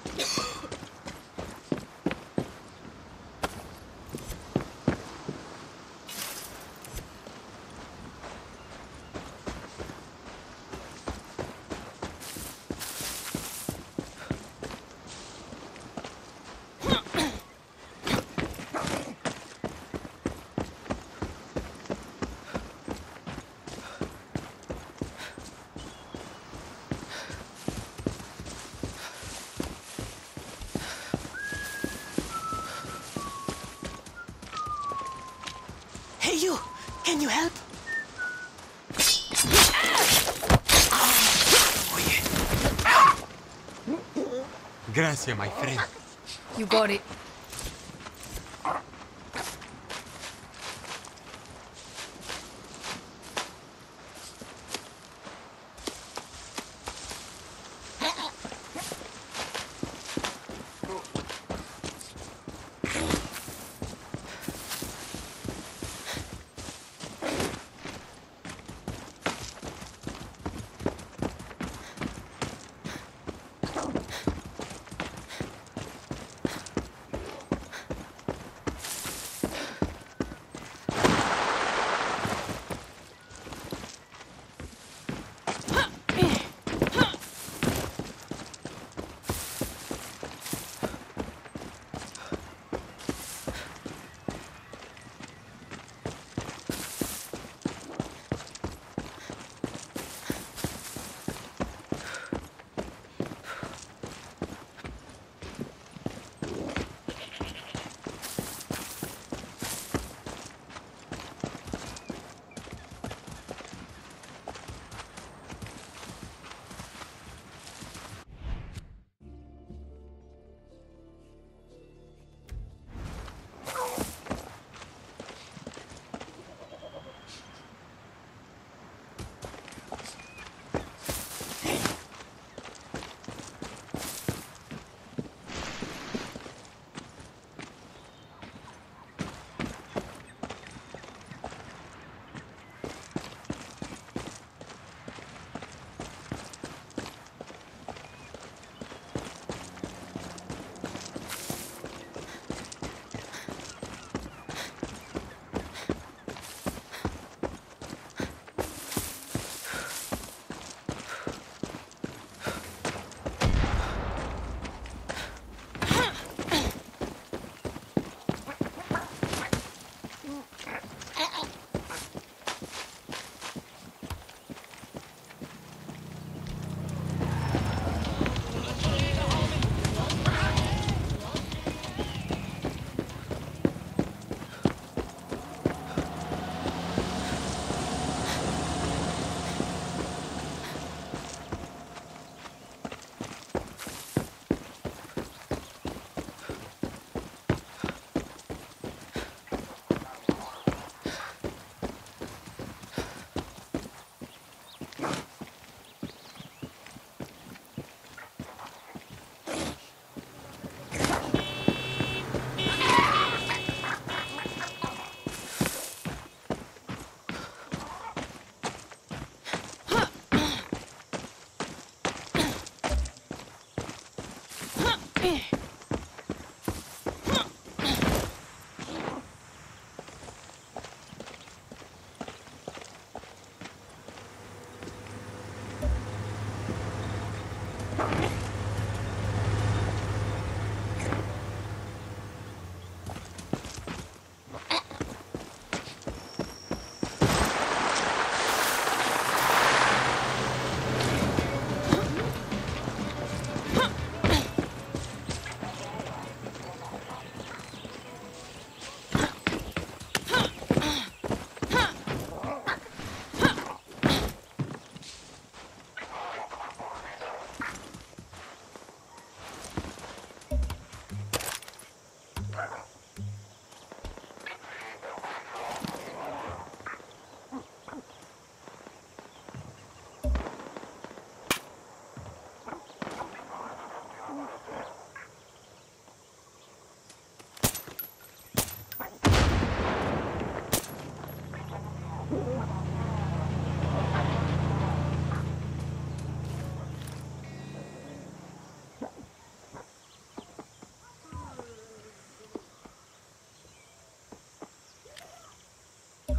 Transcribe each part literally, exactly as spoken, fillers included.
Hey, you! Can you help? Gracias, my friend. You got it.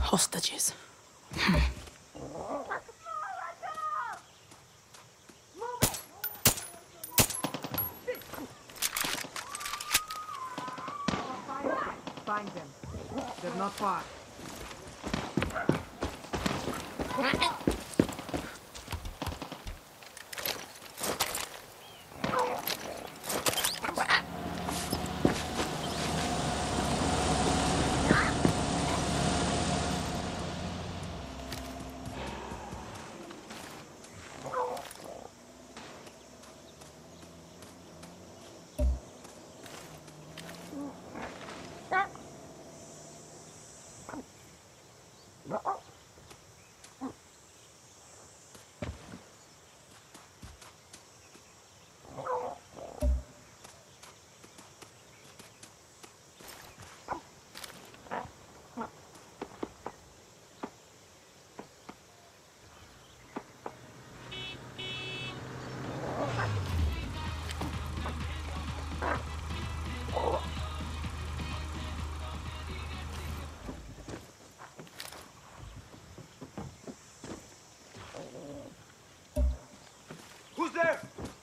Hostages. Find them. They're not far. Who's there?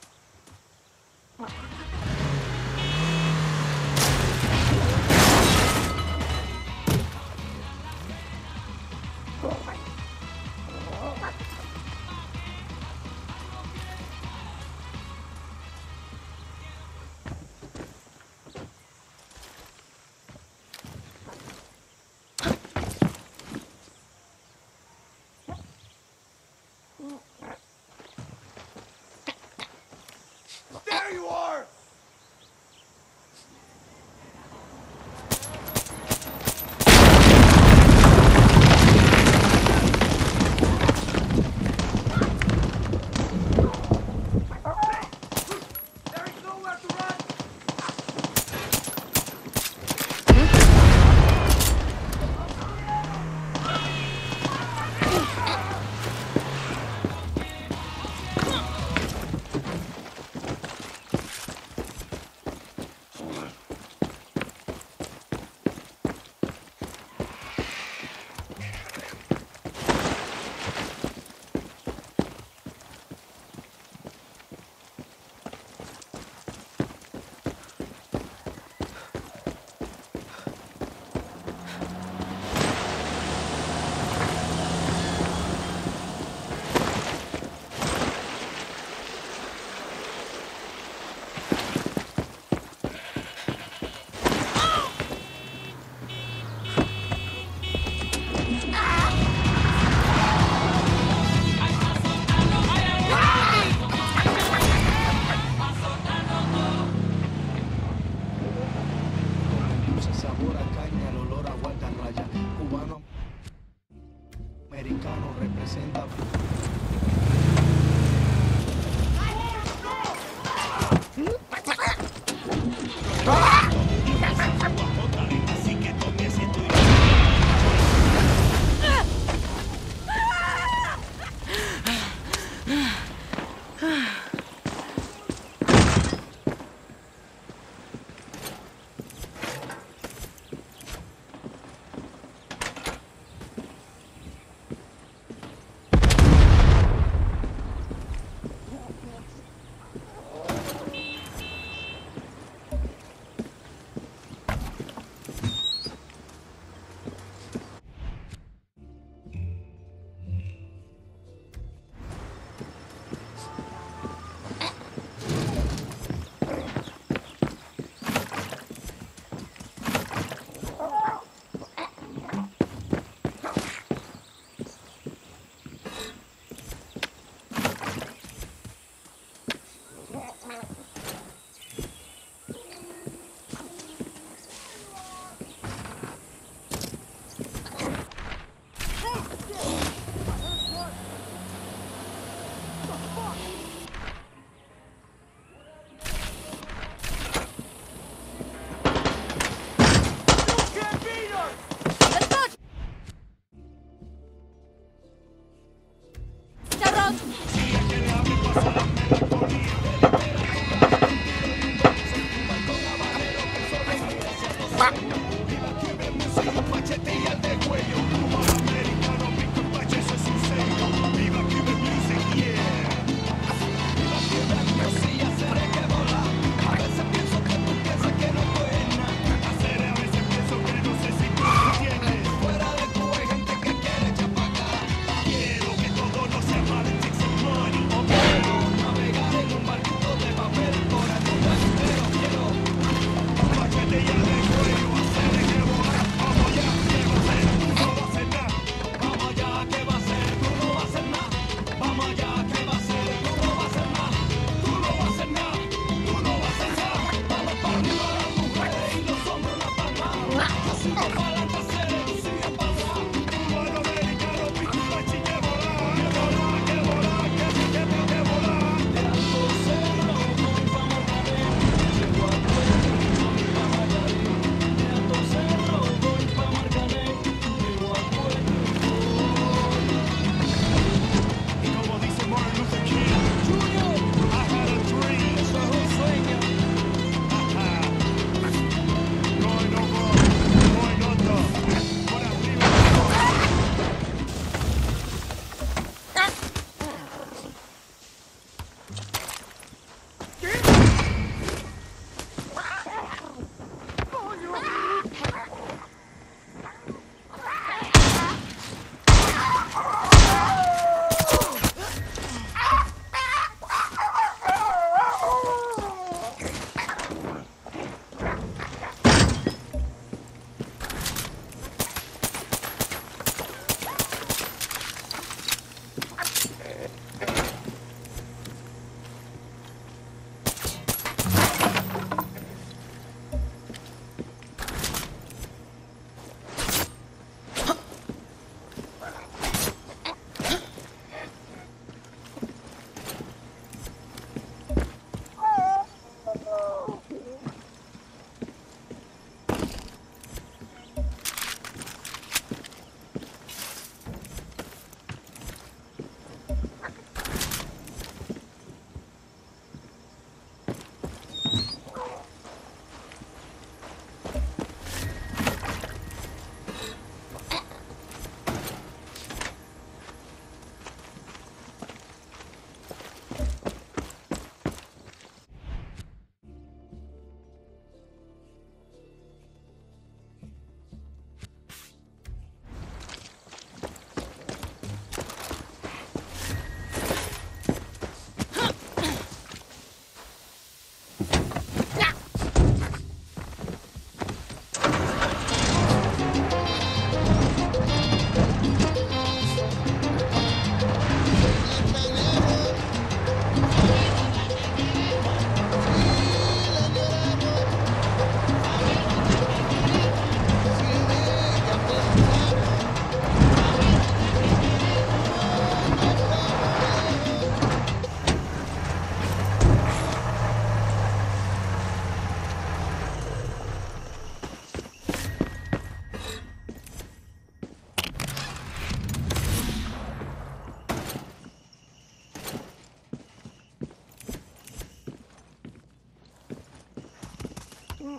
There you are! There is nowhere to run!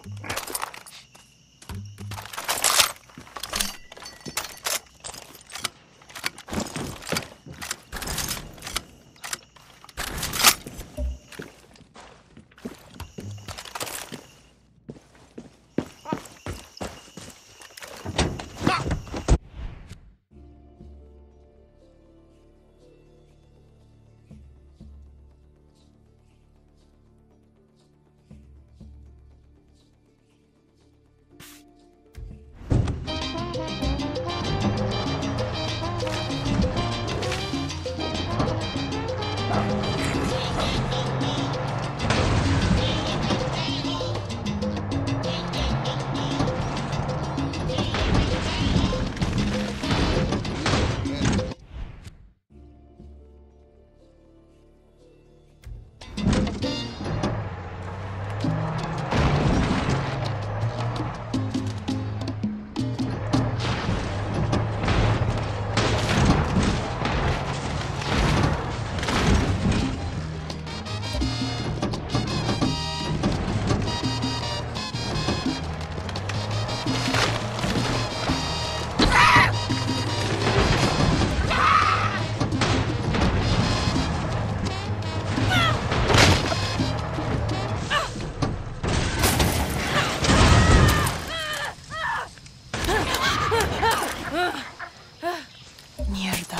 Mierda.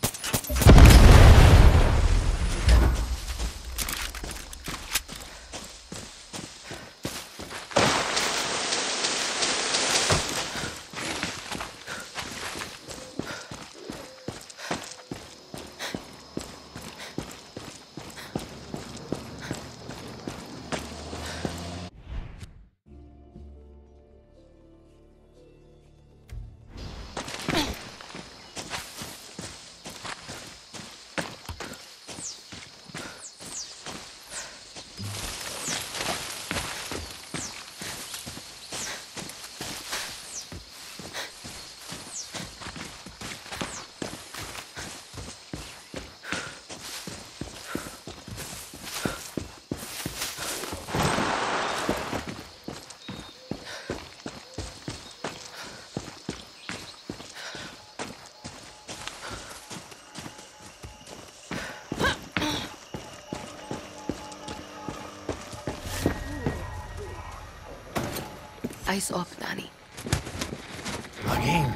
Eyes off, Danny. Again.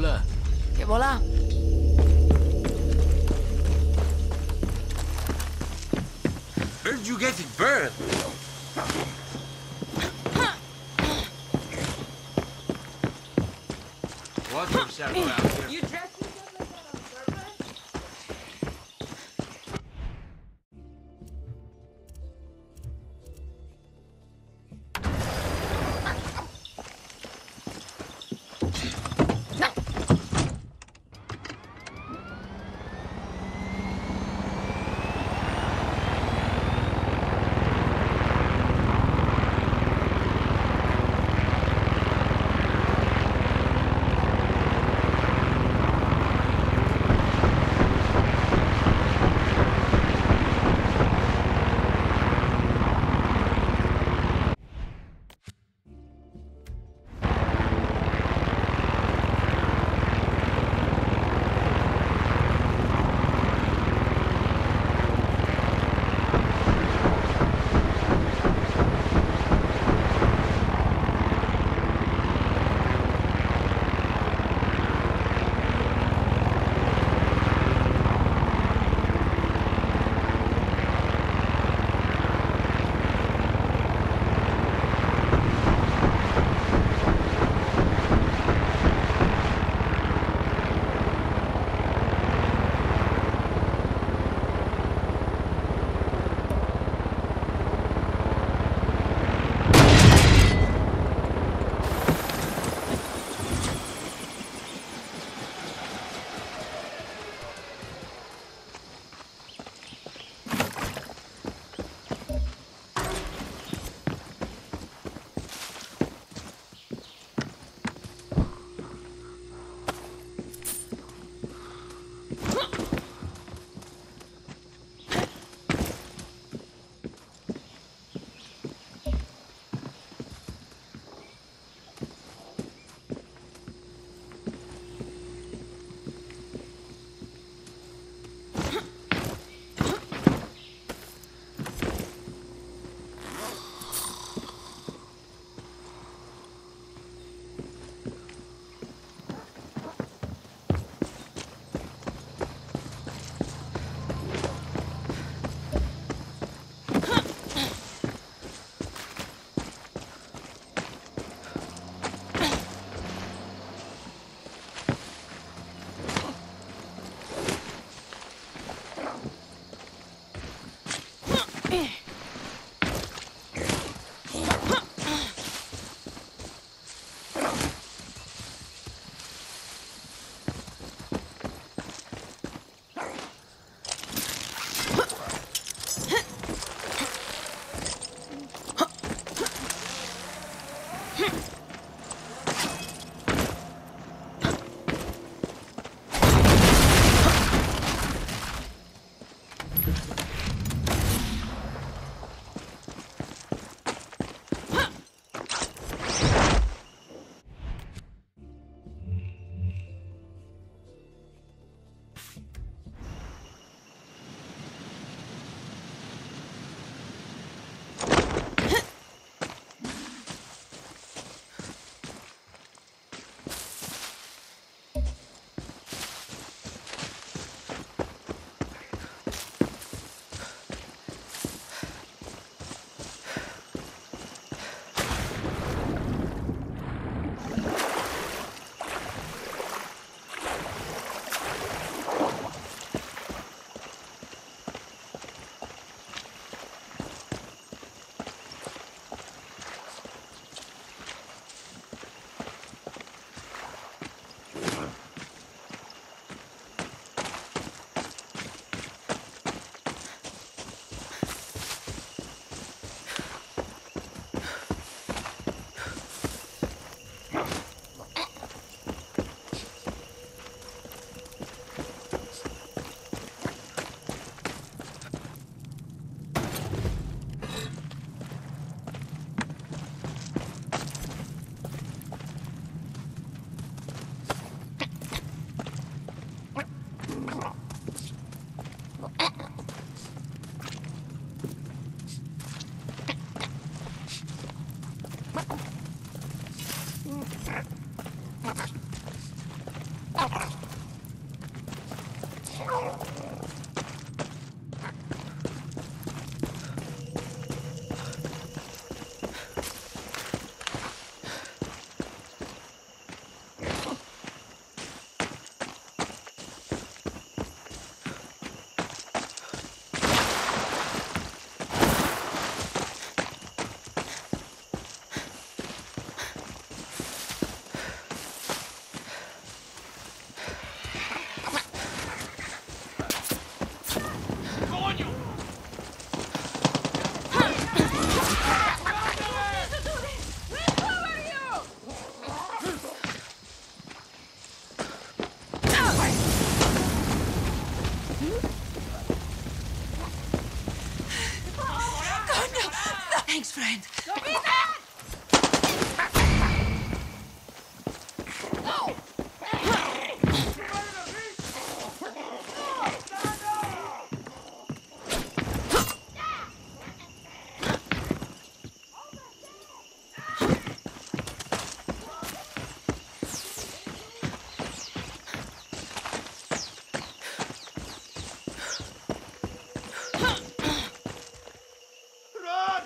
bola. Que bola. Where'd you get it burned? Watch yourself around here. You dressed yourself like that on purpose? best friend. Run!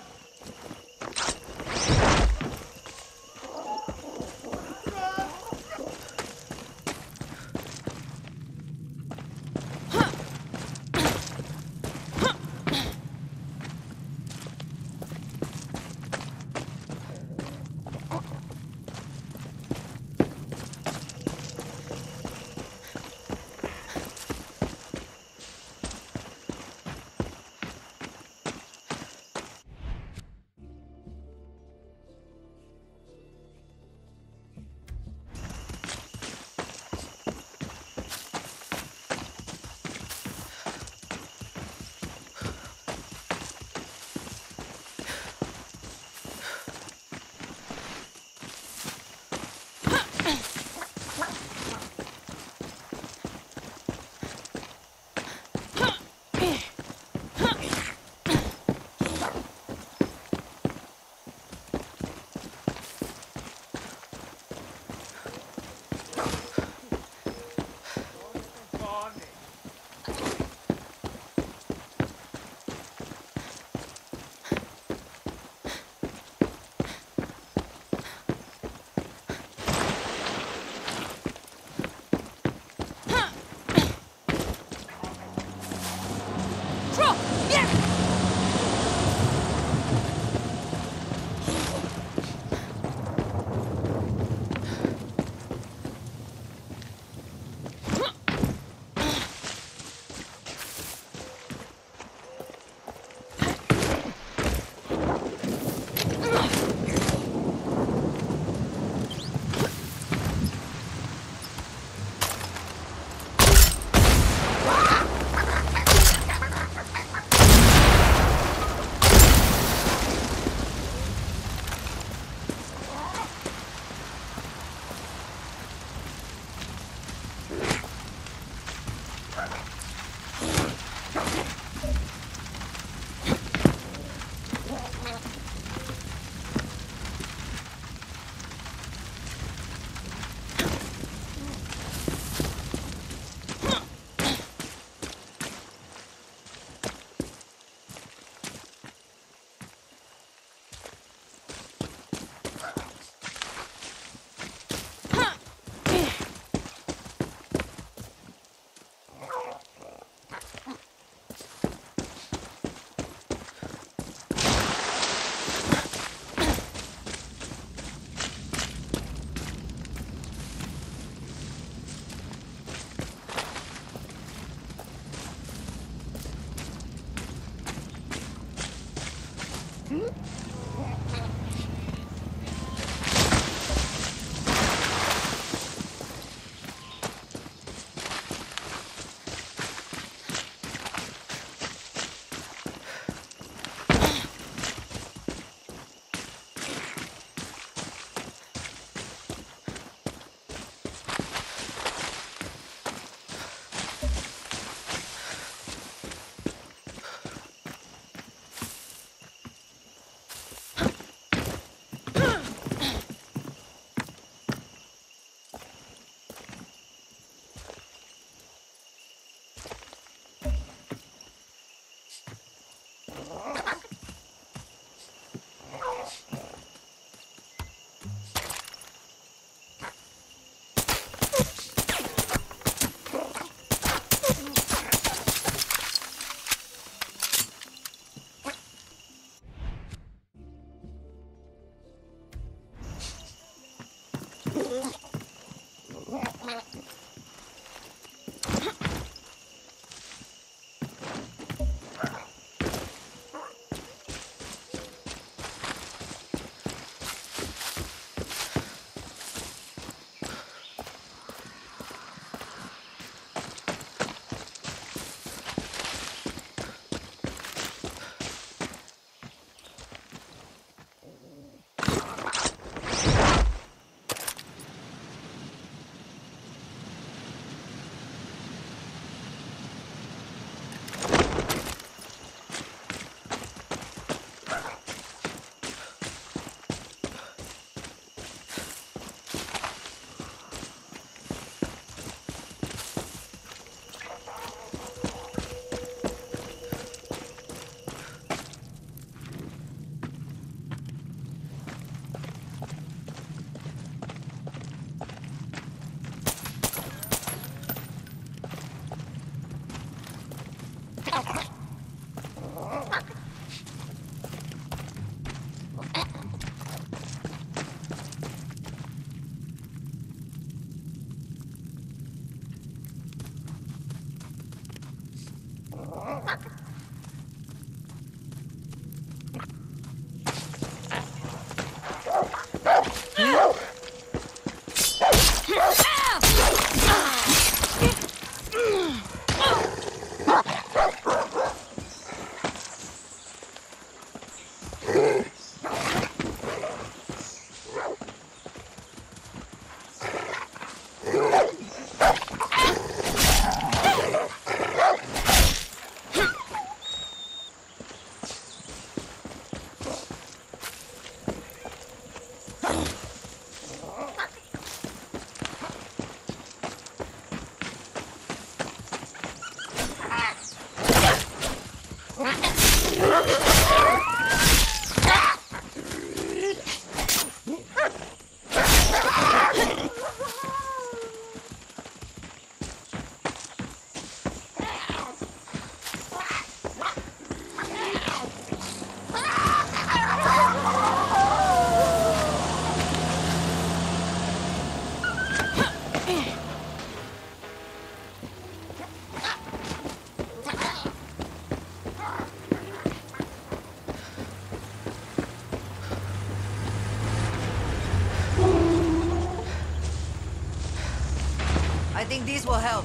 I think these will help.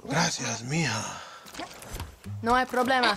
Gracias, mija. No hay problema.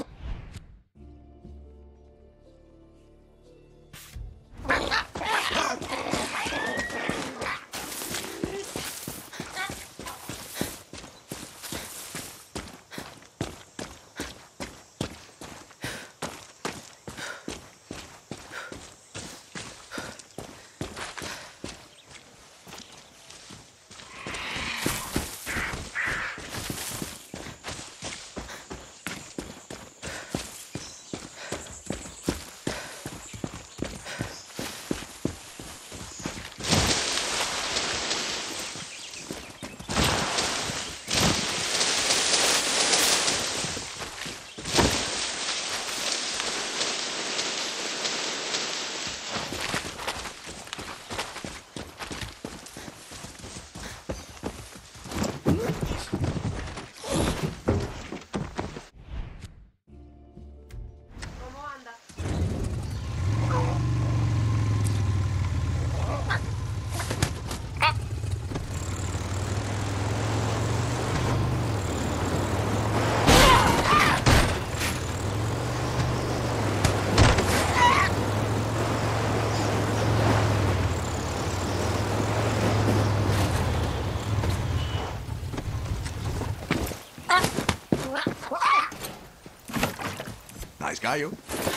Nice gallo.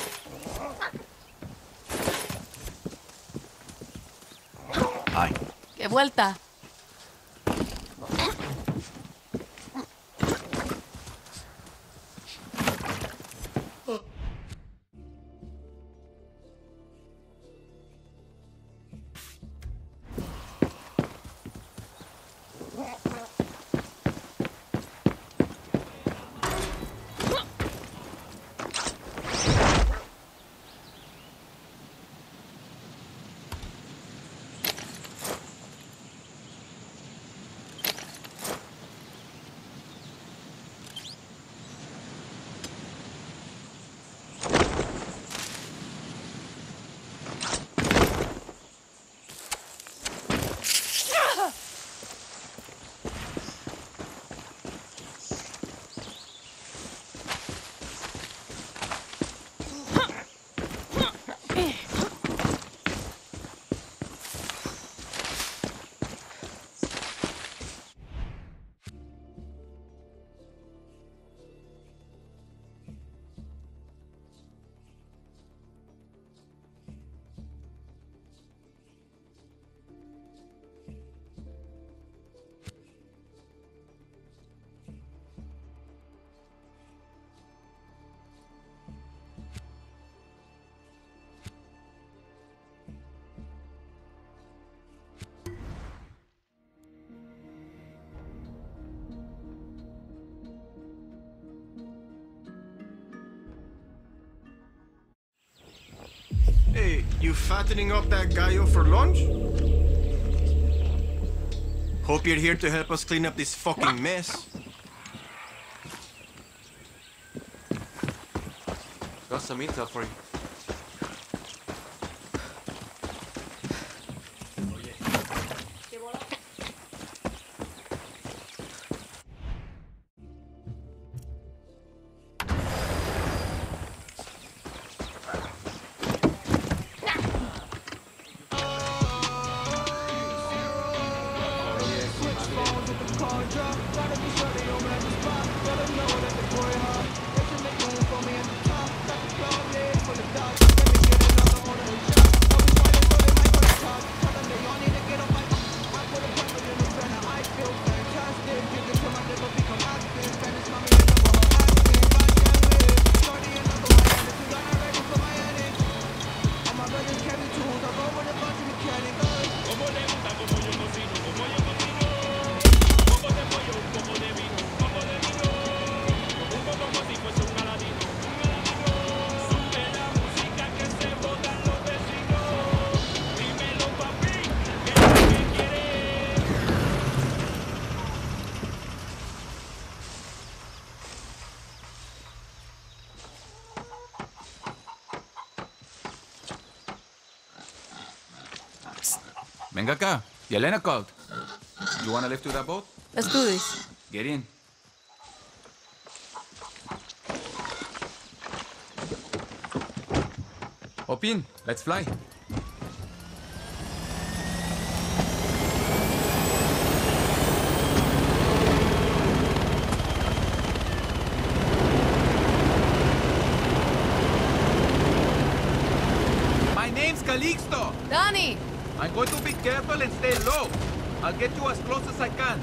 Hi. ¡Qué vuelta! Hey, you fattening up that gallo for lunch? Hope you're here to help us clean up this fucking mess. Got some intel for you. Venga acá. Yelena called. You want to lift to that boat? Let's do this. Get in. Hop in, let's fly. My name's Calixto. Donnie! I'm going to be careful and stay low. I'll get you as close as I can.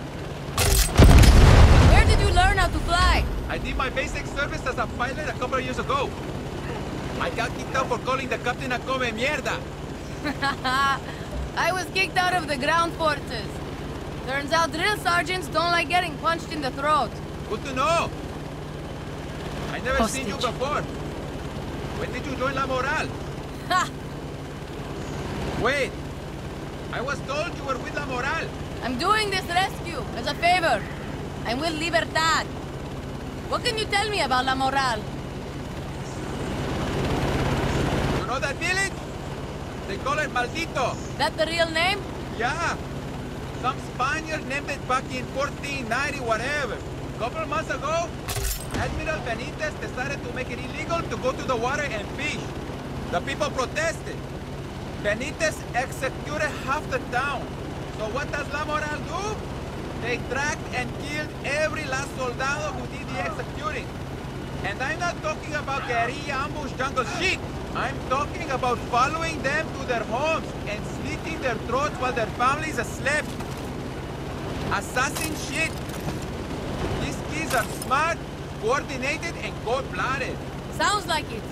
Where did you learn how to fly? I did my basic service as a pilot a couple of years ago. I got kicked out for calling the captain a come mierda. I was kicked out of the ground forces. Turns out drill sergeants don't like getting punched in the throat. Good to know. I never seen you Hostage. before. When did you join La Moral? Ha! Wait. I was told you were with La Moral. I'm doing this rescue as a favor. I'm with Libertad. What can you tell me about La Moral? You know that village? They call it Maldito. That the real name? Yeah. Some Spaniard named it back in fourteen ninety whatever. Couple months ago, Admiral Benitez decided to make it illegal to go to the water and fish. The people protested. Benitez executed half the town. So what does La Moral do? They tracked and killed every last soldado who did the executing. And I'm not talking about guerrilla ambush jungle shit. I'm talking about following them to their homes and slitting their throats while their families slept. Assassin shit. These kids are smart, coordinated, and cold-blooded. Sounds like it.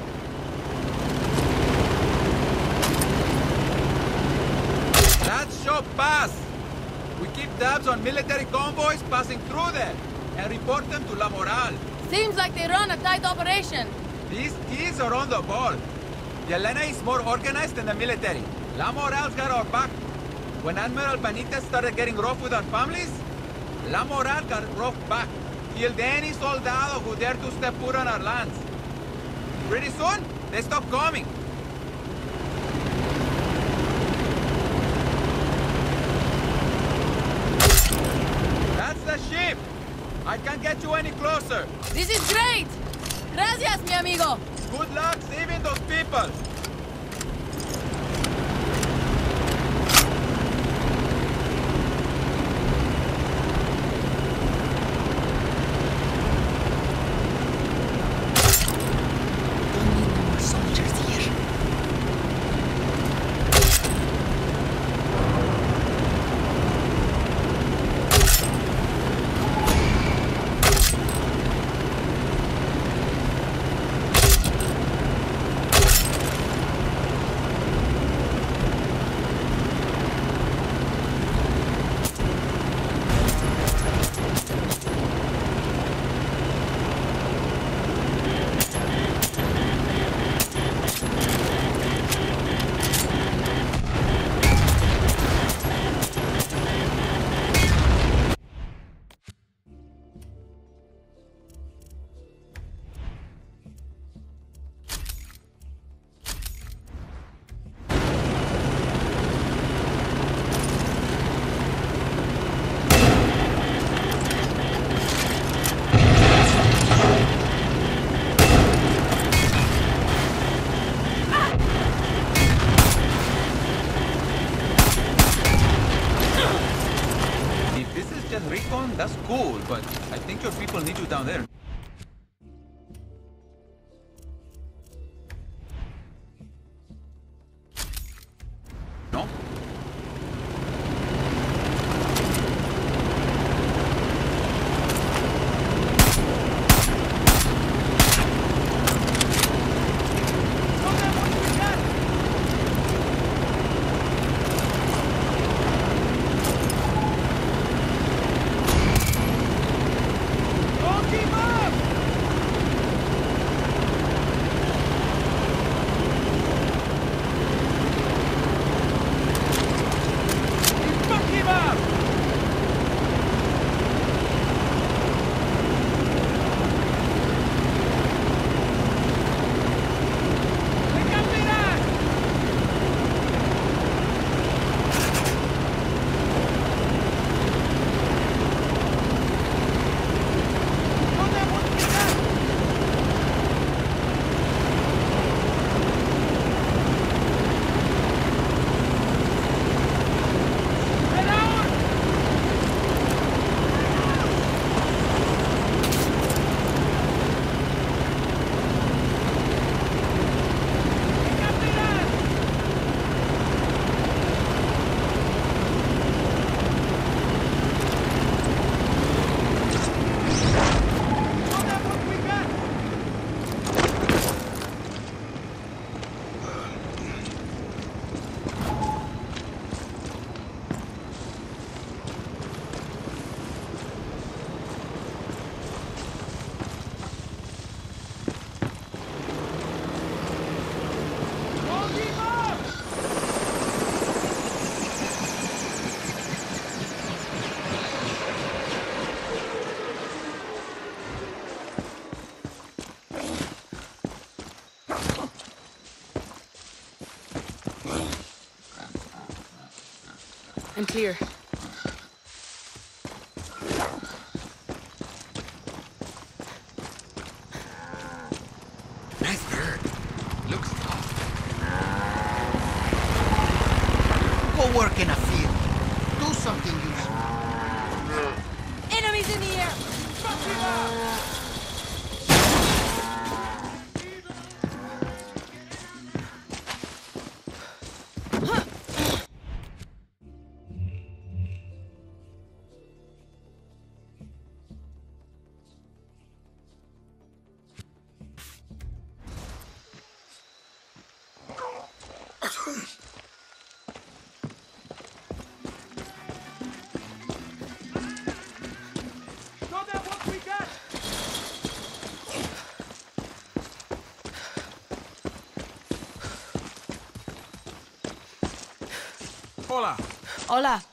That's show pass. We keep tabs on military convoys passing through there and report them to La Moral. Seems like they run a tight operation. These kids are on the ball. The Elena is more organized than the military. La Moral's got our back. When Admiral Benitez started getting rough with our families, La Moral got rough back. Killed any soldado who dared to step foot on our lands. Pretty soon, they stopped coming. That's the ship. I can't get you any closer. This is great! Gracias, mi amigo! Good luck saving those people. Recon, that's cool, but I think your people need you down there. No? Keep up! I'm clear. Nice bird. Looks tough. Go work in a field. Do something useful. Enemies in the air! Hola. Hola.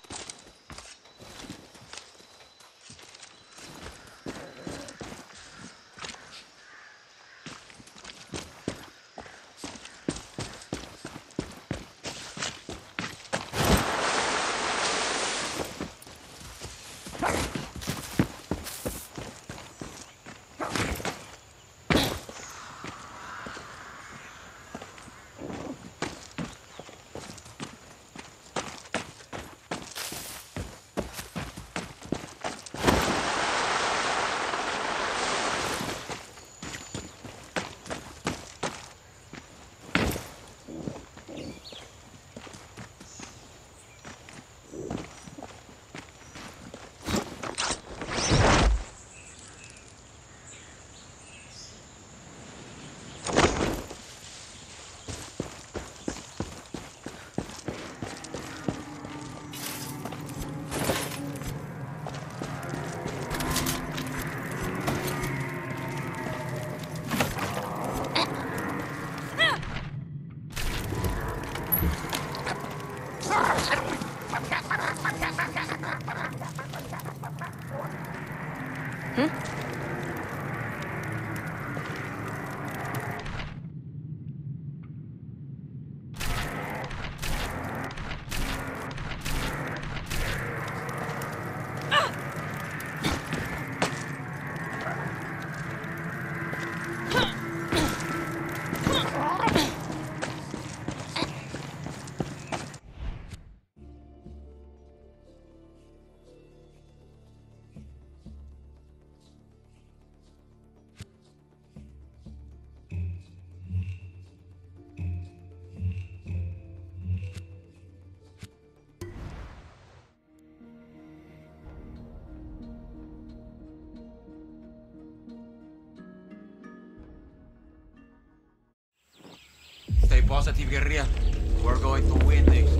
Stay positive, guerrilla. We're going to win this.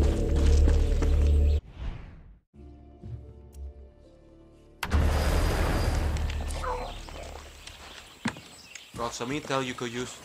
Got some intel you could use.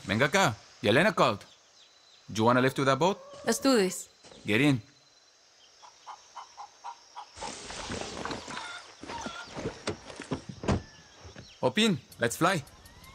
Venga acá. Yelena called. Do you want to lift to that boat? Let's do this. Get in. Hop in. Let's fly.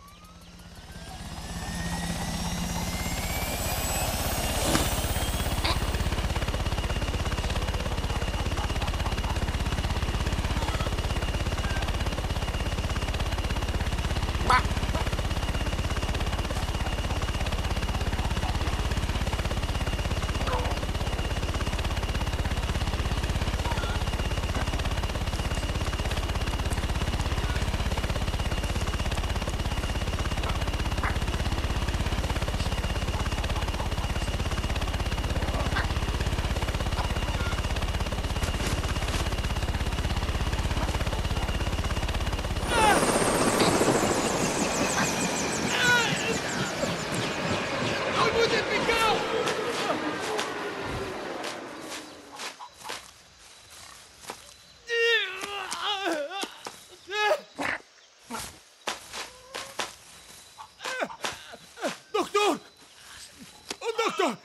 Doctor! Oh, doctor!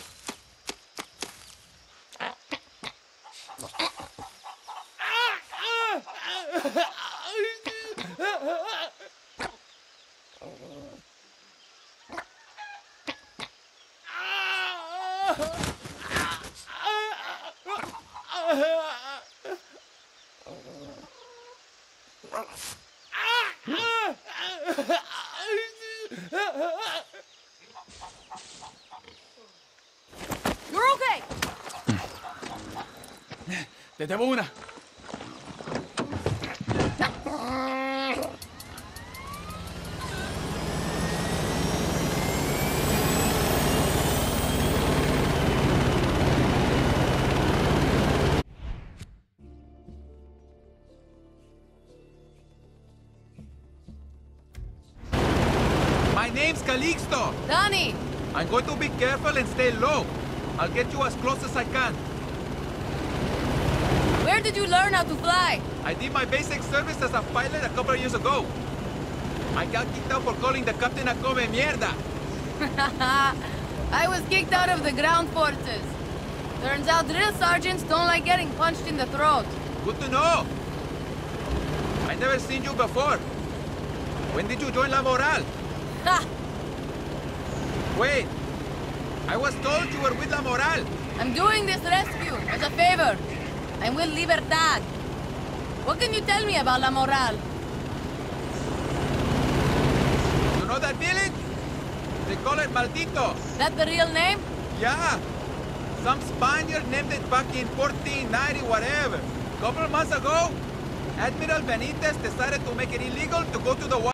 You're okay! Te debo una. My name's Calixto. Donnie! I'm going to be careful and stay low. I'll get you as close as I can. Where did you learn how to fly? I did my basic service as a pilot a couple of years ago. I got kicked out for calling the captain a come mierda. I was kicked out of the ground forces. Turns out drill sergeants don't like getting punched in the throat. Good to know. I never seen you before. When did you join La Moral? Ha! Wait. I was told you were with La Moral. I'm doing this rescue as a favor. I'm with Libertad. What can you tell me about La Moral? You know that village? They call it Maldito. That the real name? Yeah. Some Spaniard named it back in fourteen ninety whatever. Couple months ago, Admiral Benitez decided to make it illegal to go to the water.